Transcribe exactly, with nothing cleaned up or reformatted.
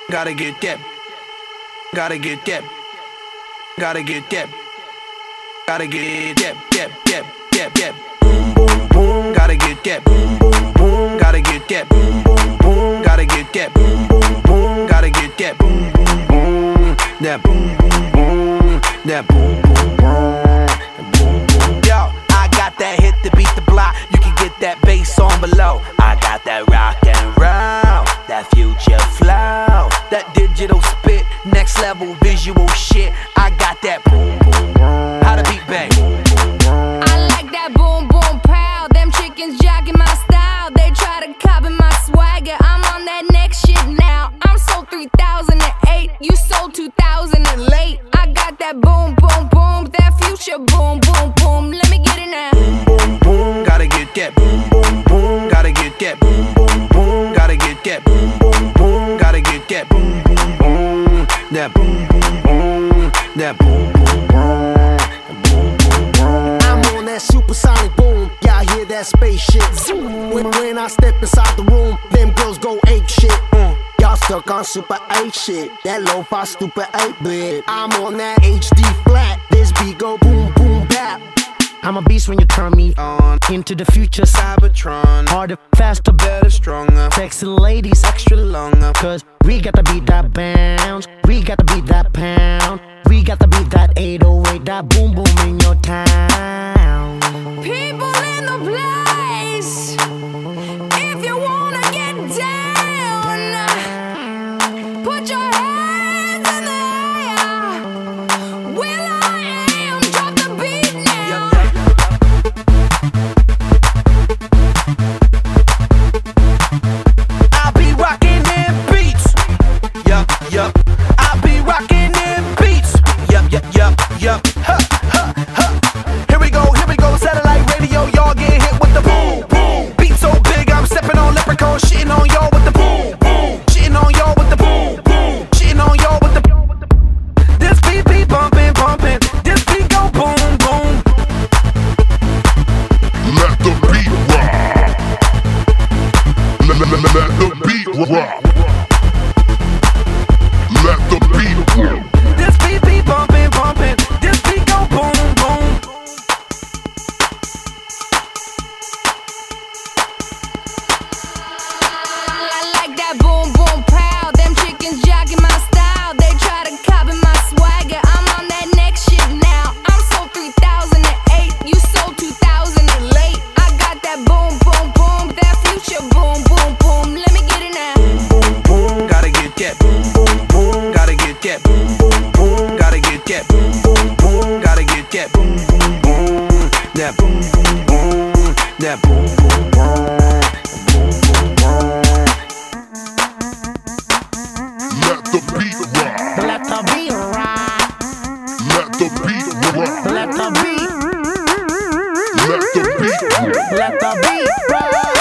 Gotta get that. Gotta get that. Gotta get that. Gotta get that. That. That. That. That. Boom, boom, boom. Gotta get that. Boom, boom, boom. Gotta get that. Boom, boom, boom. Gotta get that. Boom, boom, boom. Gotta get that. Boom, boom, boom. That boom, boom, boom. That boom, boom, boom. Boom, boom. Yo, I got that hit to beat the block. You can get that bass on below. I got that rock and roll, that future flow, that digital spit, next level visual shit. I got that boom, boom, boom. How the beat bang? I like that boom, boom, pow. Them chickens jogging my style. They try to copy my swagger. I'm on that next shit now. I'm sold three thousand eight. You sold two thousand late. I got that boom, boom, boom. That future boom, boom, boom. Let me get it now. Boom, boom, boom. Gotta get that. Boom, boom, boom. Gotta get that. Boom, boom, boom. Gotta get that. Boom, boom, boom. Gotta get that. Boom, boom, boom. That boom, boom, boom. That boom, boom, boom. Boom, boom, boom. I'm on that supersonic boom. Y'all hear that spaceship zoom. When, when I step inside the room, them girls go ape shit. Mm. Y'all stuck on super eight shit. That lo-fi stupid eight bit. I'm on that H D flat. This beat go boom, boom, bap. I'm a beast when you turn me on. Into the future, Cybertron. Harder, faster, better, stronger. Sexy ladies, extra longer. Cause we got to beat that bounce. We got to beat that pound. We got to beat that eight oh eight. That boom boom in your town. People in the place, if you wanna get down, put your hands in the air. Will I am, drop the beat now. I be rocking them beats. Yup, yup. I be rocking them beats. Yup, yup, yup, yup. Ha, ha, ha. Here we go, here we go. Satellite radio, y'all get hit with the boom, boom. Beat so big, I'm stepping on leprechaun, shitting on y'all with the boom, boom. Shitting on y'all with the boom, boom. Shitting on y'all with the. This beat be bumping, bumping. This beat go boom, boom. Let the beat rock. Let, let, let, let the beat rock. Let the beat rock. This beat be bumping, bumping. This beat go boom, boom. I like that boom, boom, pow. Them chickens jogging my style. They try to copy my swagger. I'm on that next shit now. I'm sold three thousand eight. You sold two thousand late. I got that boom, boom, boom. That future boom, boom, boom. Let me get it now. Boom, boom, gotta get that. Boom, boom, boom, gotta get that. Boom, boom, boom, gotta get that. Boom, boom, boom, gotta get that. Boom, boom, boom, that boom, boom, boom, that boom, boom, boom, boom, boom, boom. Let the beat rock. Let the beat rock. Let the beat rock. Let the beat. Let the beat rock. Let the beat rock.